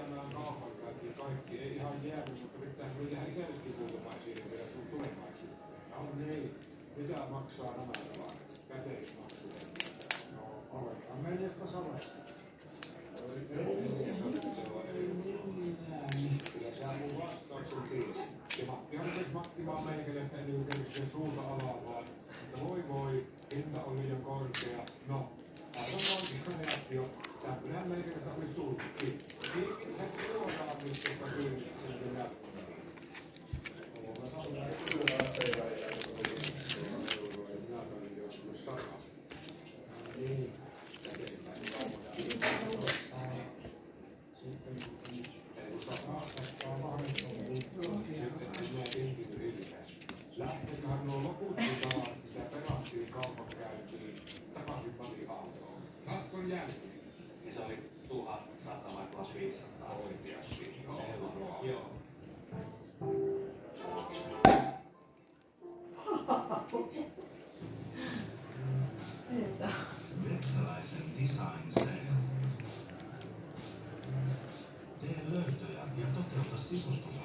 jäämään kaupankäynti kaikki. Ei ihan jäänyt, mutta pitäisi olla ihan itsellekin ulkomaisiin vielä tulevaisuuteen. No niin, mitä maksaa nämä tavarat? Käteismaksuja. No, aletaan 400. Kyllä sä mun vastauksen tiesi. Ja Mattihan rupesi matkimaan meikäläistä ennen kuin kävi sen suuta avaamaan. Mutta voi, hinta on liian korkea. No, aivan oikein reaktio. Tämmöinen meikäläistä olisi tullutkin. Niin, hän suoraan nyt tuota kyydistä sen kun jatkunut. Mä sanon, että kyllä minä toin joskus sakas. Niin. Sitten lähteeköhän nuo loput tavarat, mitä pelattiin kaupankäyntiin, takaisin Mali-autoon. Katkon jälkeen. Niin se oli 1100 vai 1500 Oikeasti. Joo. Vepsäläisen Design Sale. Tee löytöjä ja toteuta sisustus